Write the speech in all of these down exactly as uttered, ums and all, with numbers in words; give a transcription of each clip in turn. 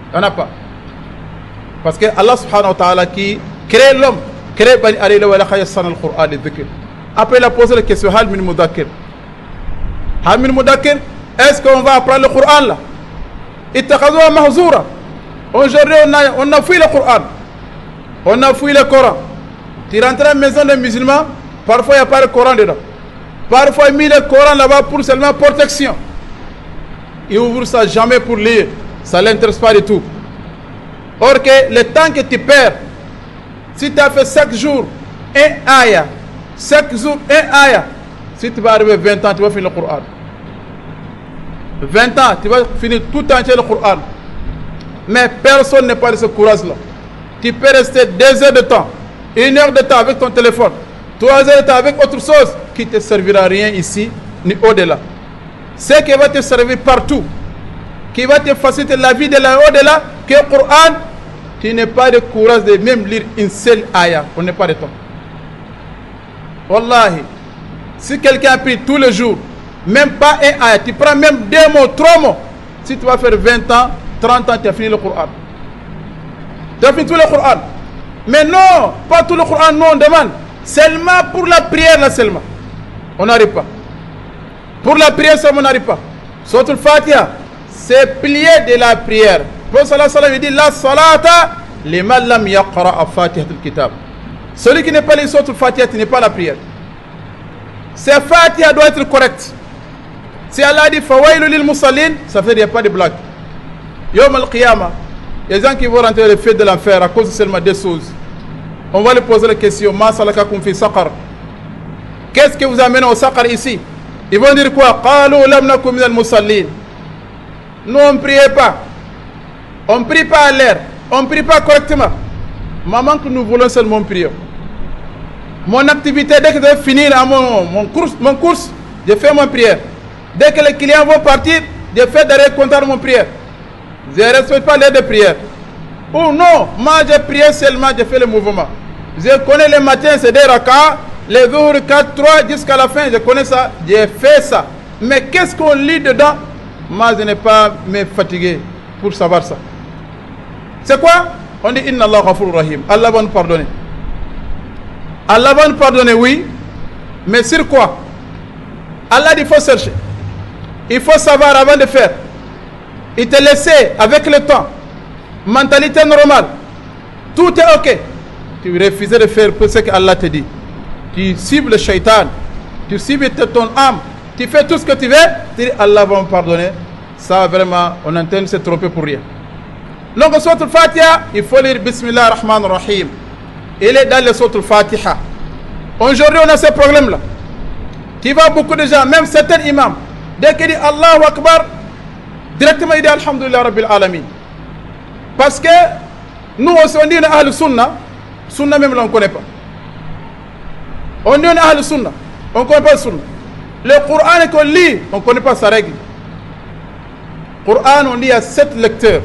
Il n'y en a pas. Parce que Allah subhanahu wa ta'ala qui crée l'homme, crée Bani Adama wa la khayassan al-Qur'an al-dhikr. Après il a posé la question, Hal min mudakir. Hal min mudakir, est-ce qu'on va apprendre le Coran là? Ittakhadhuha mahzoura. Aujourd'hui on a, on a fouillé le Coran. On a fouillé le Coran. Tu rentres à la maison des musulmans, parfois il n'y a pas le Coran dedans. Parfois il met le Coran là-bas pour seulement protection. Il ouvre ça jamais pour lire. Ça ne l'intéresse pas du tout. Or que le temps que tu perds, si tu as fait chaque jour un ayah, chaque jour un ayah, si tu vas arriver vingt ans, tu vas finir le Coran. vingt ans, tu vas finir tout entier le Coran. Mais personne n'est pas de ce courage-là. Tu peux rester deux heures de temps, une heure de temps avec ton téléphone, trois heures de temps avec autre chose qui ne te servira à rien ici ni au-delà. Ce qui va te servir partout, qui va te faciliter la vie de là-au-delà, que le Coran, tu n'as pas de courage de même lire une seule ayah. On n'est pas de temps. Wallahi, si quelqu'un a pris tous les jours, même pas un ayah, tu prends même deux mots, trois mots, si tu vas faire vingt ans, trente ans, tu as fini le Coran. Tu as fini tout le Coran. Mais non, pas tout le Coran, non, on demande. Seulement pour la prière, là seulement. On n'arrive pas. Pour la prière, seulement, on n'arrive pas. Surtout le Fatiha, c'est plié de la prière. Le Prophète sallallahu alayhi wa sallam dit la salata liman lam yaqra Fatiha al-kitab. Celui qui n'est pas les surtout Fatiha, tu n'es pas la prière. Ce Fatiha doit être correct. Si Allah dit fawailu lil musallin, ça fait qu'il n'y a pas de blague. Yom al-Qiyamah, les gens qui vont rentrer le feu de l'enfer à cause de seulement deux choses. On va lui poser la question, ma salakakum fi saqar. Qu'est-ce que vous amène au saqar ici? Ils vont dire quoi? Qalu lam nakum min al-musallin. Nous on ne priait pas. On ne prie pas à l'air. On ne prie pas correctement. Maman que nous voulons seulement prier. Mon activité, dès que je vais finir à mon, mon, course, mon course, je fais mon prière. Dès que les clients vont partir, je fais derrière compter mon prière. Je ne respecte pas l'heure de prière. Ou non, moi j'ai prié seulement, je fais le mouvement. Je connais le matin, c'est des rakas, les jours quatre, trois jusqu'à la fin, je connais ça, j'ai fait ça. Mais qu'est-ce qu'on lit dedans? Moi je n'ai pas me fatigué pour savoir ça. C'est quoi? On dit Inna Allah Ghafur Rahim. Allah va nous pardonner. Allah va nous pardonner, oui. Mais sur quoi? Allah dit il faut chercher. Il faut savoir avant de faire. Il te laisse avec le temps. Mentalité normale. Tout est ok. Tu refuses de faire ce que Allah te dit. Tu cibles le shaitan. Tu cibles ton âme. Tu fais tout ce que tu veux. Tu dis Allah va me pardonner. Ça vraiment, on entend se tromper pour rien. Donc, au Sourate Al-Fatiha, il faut lire Bismillah ar-Rahman ar-Rahim. Il est dans le Sourate Al-Fatiha. Aujourd'hui, on a ce problème-là. Qui va beaucoup de gens, même certains imams, dès qu'ils disent Allahu Akbar, directement il dit Alhamdulillah Rabbil Alamin. Parce que nous aussi, on dit Ahl Sunnah, Sunnah même là, on ne connaît pas. On dit Ahl Sunnah, on ne connaît pas le Sunnah. Le Coran qu'on lit, on ne connaît pas sa règle. Le Coran, on lit à sept lecteurs.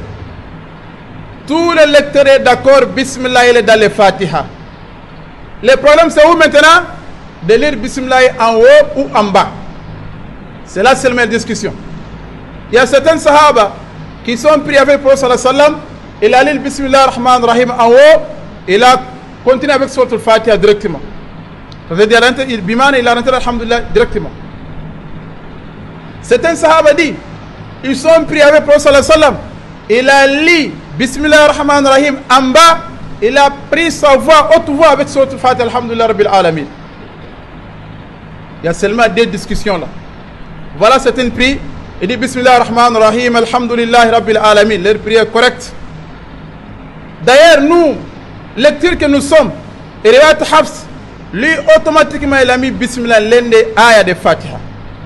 Tous les lecteurs sont d'accord, Bismillah, il est dans les Fatiha. Le problème, c'est où maintenant? De lire Bismillah en haut ou en bas. C'est là seulement la discussion. Il y a certains Sahaba qui sont pris avec le Prophète sallallahu alayhi wa sallam. Il a lu Bismillah ar-Rahman ar-Rahim en haut. Il a continué avec Sourate Al-Fatiha directement. Ça veut dire il a rentré Alhamdulillah directement. Certains Sahaba disent ils sont pris avec le Prophète sallallahu alayhi wa sallam. Il a lu Bismillah ar-Rahman ar-Rahim en bas. Il a pris sa voix, haute voix avec Sourate Al-Fatiha, Alhamdulillah Rabbil Alamin. Il y a seulement deux discussions là. Voilà certaines prières. Il dit Bismillah ar-Rahman ar-Rahim, Alhamdulillah Rabbil Alamin. Leur prière correcte. D'ailleurs, nous, lecture que nous sommes, et Riwayat Hafs, lui, automatiquement, il a mis Bismillah l'un des ayats de Fatiha.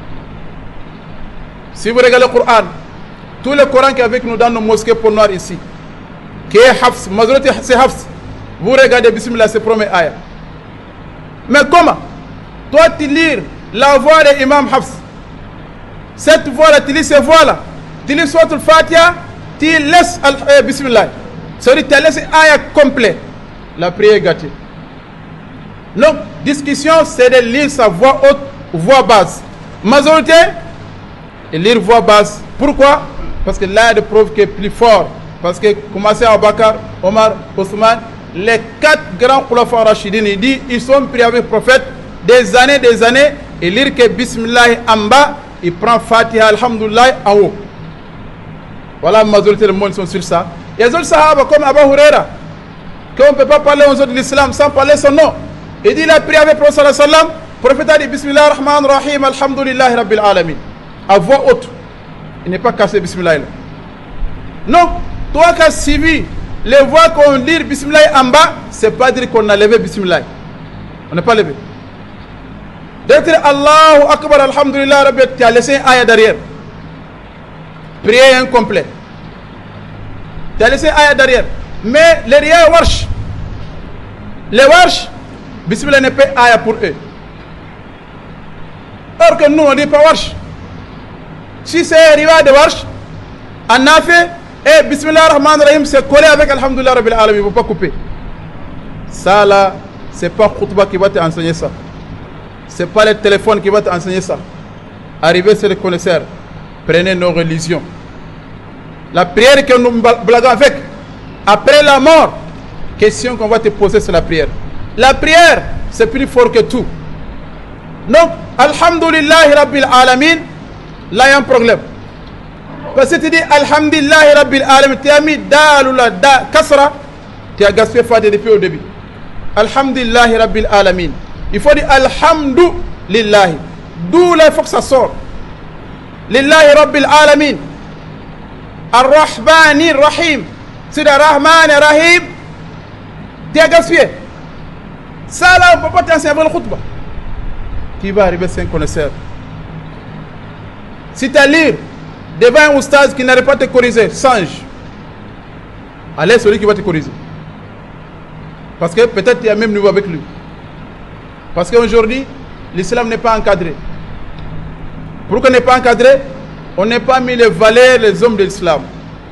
Si vous regardez le Coran, tout le Coran qui est avec nous dans nos mosquées pour noirs ici, qui est Hafs, majorité c'est Hafs, vous regardez Bismillah, c'est le premier ayat. Mais comment? Toi, tu lis la voix de l'imam Hafs. Cette voix-là, tu lis cette voix-là. Tu lis Sourate Al-Fatiha, tu laisses euh, Bismillah. C'est-à-dire tu laisses ayat complet. La prière est gâtée. Donc, discussion, c'est de lire sa voix haute, voix basse. Majorité, et lire voix basse. Pourquoi? Parce que l'ayat de preuve qui est plus fort Parce que commencez à Bakar, Omar, Othman, les quatre grands khulafa rachidines, il dit, ils sont pris avec le prophète des années, des années, et lire que Bismillah en bas, il prend Fatiha, Alhamdulillah en haut. Voilà, la majorité du monde sont sur ça. Il y a d'autres sahaba comme Abu Huraira, qu'on ne peut pas parler aux autres de l'islam sans parler son nom. Il dit, il a prié avec le prophète sallallahu alayhi wa sallam, le prophète a dit Bismillah ar-Rahman ar-Rahim, Alhamdulillah Rabbil Alamin. À voix haute. Il n'est pas cassé Bismillah. Non, toi qui as suivi les voix qu'on dit Bismillah en bas, c'est pas dire qu'on a levé Bismillah. On n'est pas levé. D'être Allahu Akbar, Alhamdulillah Rabbil, tu as laissé un ayah derrière. Prière incomplet. Tu as laissé un ayah derrière. Mais les riya warsh, les warsh, Bismillah n'est pas ayah pour eux. Or que nous on dit pas warsh. Si c'est riya de warsh, en a fait, et Bismillah ar-Rahman ar-Rahim c'est collé avec Alhamdulillah Rabbil Alamin, il ne faut pas couper. Ça là, c'est pas khutbah qui va t'enseigner ça. C'est pas le téléphone qui va t'enseigner ça. Arrivez sur les connaisseurs, prenez nos religions. La prière que nous blaguons avec, après la mort, question qu'on va te poser sur la prière. La prière, c'est plus fort que tout. Donc, Alhamdulillah Rabbil Alamin, là il y a un problème. Parce que tu dis Alhamdulillah Rabbil Alamin, tu as mis dalula da kasra, tu as gaspillé Fatiha depuis au début. Alhamdulillah Rabbil Alamin. Il faut dire Alhamdulillah. D'où là il faut que ça sorte. Lillahi Rabbil Alamin. Ar-Rahmani Rahim. C'est le Rahman Rahim. Tu as gaspillé. Ça là on ne peut pas t'enseigner avant le khutbah. Qui va arriver sans connaisseur? Si tu as lire devant un oustaz qui n'arrive pas à te corriger, singe. Allez, celui qui va te corriger. Parce que peut-être tu es à même niveau avec lui. Parce qu'aujourd'hui, l'islam n'est pas encadré. Pourquoi n'est pas encadré? On n'a pas mis les valeurs, les hommes de l'islam.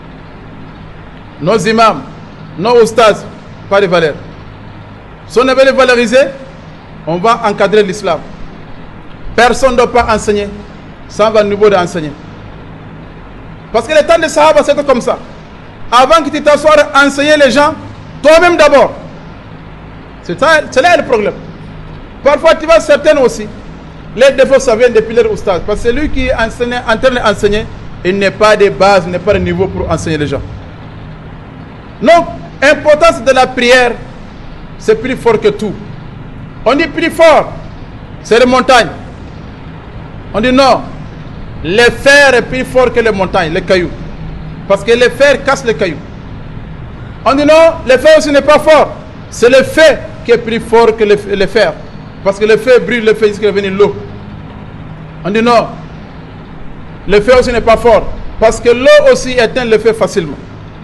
Nos imams, nos oustaz, pas de valeurs. Si on avait les valoriser, on va encadrer l'islam. Personne ne doit pas enseigner sans avoir le niveau d'enseigner. Parce que le temps de Sahaba, c'était comme ça. Avant que tu t'assoies à enseigner les gens, toi-même d'abord. C'est là le problème. Parfois, tu vois certaines aussi. Les défauts, ça vient depuis leur oustaz. Parce que celui qui est en train d'enseigner, il n'est pas de base, il n'est pas de niveau pour enseigner les gens. Donc, l'importance de la prière, c'est plus fort que tout. On dit plus fort, c'est les montagnes. On dit non, le fer est plus fort que les montagnes, les cailloux. Parce que le fer casse les cailloux. On dit non, le fer aussi n'est pas fort. C'est le feu qui est plus fort que le, le fer. Parce que le feu brûle le feu jusqu'à venir l'eau. On dit non, le feu aussi n'est pas fort. Parce que l'eau aussi éteint le feu facilement.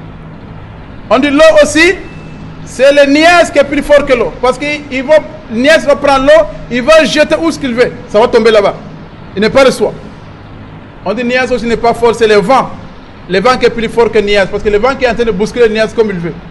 On dit l'eau aussi, c'est le niaise qui est plus fort que l'eau. Parce que il va, le niaise va prendre l'eau, il va jeter où ce qu'il veut. Ça va tomber là-bas. Il n'est pas de soi. On dit niaise aussi n'est pas fort, c'est le vent. Le vent qui est plus fort que niaise. Parce que le vent qui est en train de bousculer le niaise comme il veut.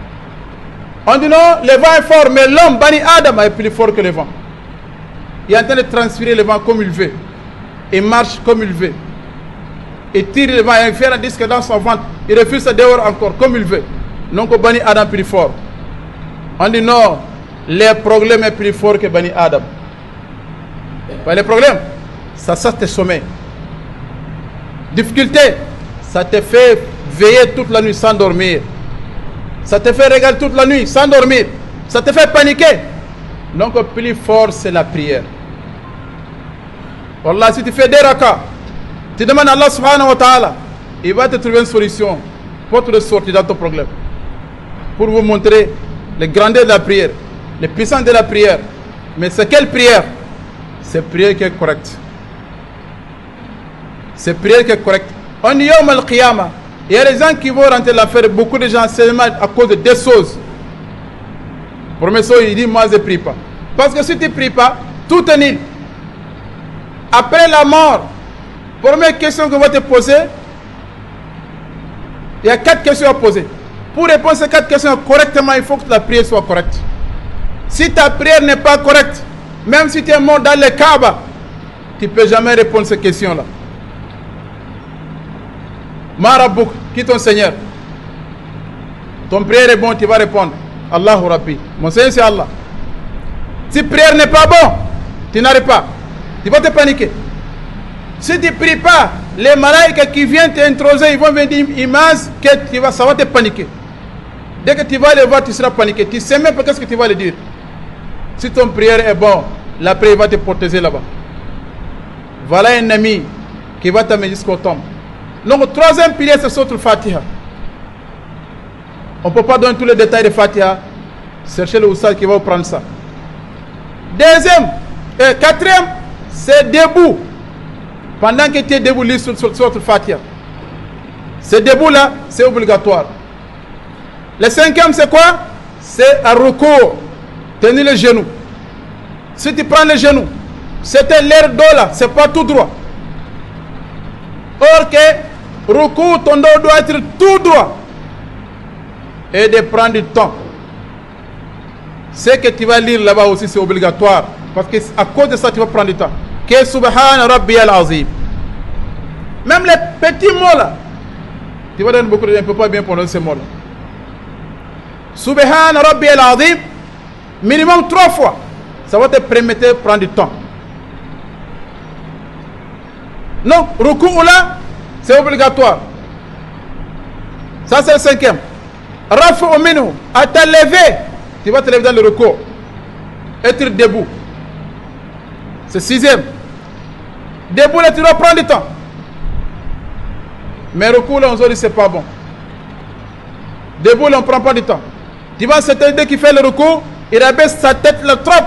On dit non, le vent est fort, mais l'homme, Bani Adam, est plus fort que le vent. Il est en train de transférer le vent comme il veut. Il marche comme il veut. Il tire le vent, il fait un disque dans son ventre. Il refuse ça dehors encore, comme il veut. Donc, Bani Adam est plus fort. On dit non, le problème est plus fort que Bani Adam. Le problème, ça, ça te sommeil. Difficulté, ça te fait veiller toute la nuit sans dormir. Ça te fait regarder toute la nuit sans dormir. Ça te fait paniquer. Donc, le plus fort, c'est la prière. Wallah, si tu fais des rakas, tu demandes à Allah subhanahu wa ta'ala, il va te trouver une solution pour te sortir dans ton problème. Pour vous montrer les grandeurs de la prière, les puissances de la prière. Mais c'est quelle prière? C'est prière qui est correcte. C'est prière qui est correcte. On dit Yawm al-Qiyamah. Il y a des gens qui vont rentrer l'affaire, beaucoup de gens seulement à cause de deux choses. Premier chose, il dit moi je ne prie pas. Parce que si tu ne pries pas, tout est nul. Après la mort, première question qu'on va te poser, il y a quatre questions à poser. Pour répondre à ces quatre questions correctement, il faut que la prière soit correcte. Si ta prière n'est pas correcte, même si tu es mort dans le Kaaba, tu ne peux jamais répondre à ces questions-là. Marabouk, qui est ton Seigneur? ton prière est bon, tu vas répondre Allahu Rabbi. Mon Seigneur, c'est Allah. Si prière n'est pas bon, tu n'arrives pas. Tu vas te paniquer. Si tu ne pries pas, les malaïkas qui viennent t'introser, ils vont venir immense que tu vas, ça va te paniquer. Dès que tu vas les voir, tu seras paniqué. Tu ne sais même pas qu'est-ce que tu vas leur dire. Si ton prière est bon, la prière va te protéger là-bas. Voilà un ami qui va t'amener jusqu'au tombe. Donc, troisième pilier, c'est surtout le Fatiha. On ne peut pas donner tous les détails de Fatiha. Cherchez le oustad qui va vous prendre ça. Deuxième, et quatrième, c'est debout. Pendant que tu es debout, lis sur, sur, sur le Fatiha. Ce debout-là, c'est obligatoire. Le cinquième, c'est quoi? C'est un recours. Tenir les genoux. Si tu prends les genoux, c'est l'air d'eau là, c'est pas tout droit. Or que recours, ton dos doit être tout droit. Et de prendre du temps. Ce que tu vas lire là-bas aussi, c'est obligatoire. Parce qu'à cause de ça, tu vas prendre du temps. Que Subhana Rabbi al-Azim. Même les petits mots là, tu vas donner beaucoup de temps, tu ne peux pas bien prononcer ces mots là. Subhana Rabbi al-Azim, minimum trois fois. Ça va te permettre de prendre du temps. Donc, ruku là, c'est obligatoire. Ça, c'est le cinquième. Rafu minhu, à te lever, tu vas te lever dans le ruku. Être debout. C'est sixième. Debout là, tu dois prendre du temps. Mais ruku là, on se dit c'est pas bon. Debout là, on ne prend pas du temps. Tu vois, cet aidé qui fait le ruku, il abaisse sa tête là trop.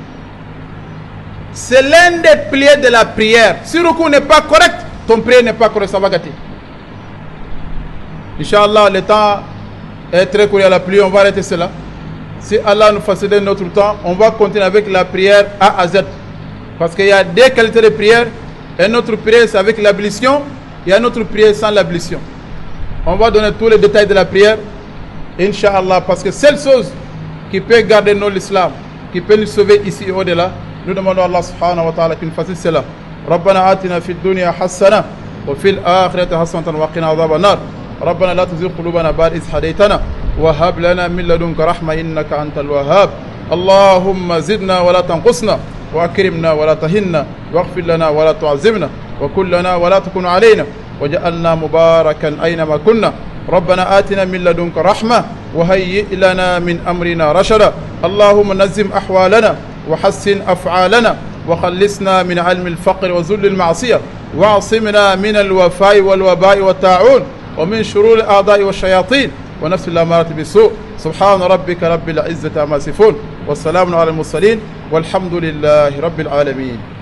C'est l'un des piliers de la prière. Si le ruku n'est pas correct, ton prière n'est pas correct, ça va gâter. Inch'Allah, le temps est très court à la pluie, on va arrêter cela. Si Allah nous facilite notre temps, on va continuer avec la prière A à Z. Parce qu'il y a deux qualités de prière. Et notre prière, c'est avec l'ablution. Il y a notre prière sans l'ablution. On va donner tous les détails de la prière. Inch'Allah, parce que seule chose qui peut garder nous l'islam, qui peut nous sauver ici et au-delà, nous demandons à Allah subhanahu wa ta'ala qu'il nous fasse cela. ربنا آتنا في الدنيا حسنة وفي الآخرة حسنة وقنا عذاب النار. ربنا لا تزغ قلوبنا بعد إذ هديتنا وهب لنا من لدنك رحمة إنك أنت الوهاب. اللهم زدنا ولا تنقصنا وأكرمنا ولا تهنا واغفر لنا ولا تعذبنا وكن لنا ولا تكن علينا وجعلنا مباركا أينما كنا. ربنا آتنا من لدنك رحمة وهيئ لنا من أمرنا رشدا. اللهم نزم أحوالنا وحسن أفعالنا وخلصنا من علم الفقر وذل المعصية واعصمنا من الوفاء والوباء والطاعون ومن شرور الأعداء والشياطين ونفس الأمارة بالسوء. سبحان ربك رب العزة عما يصفون والسلام على المرسلين والحمد لله رب العالمين.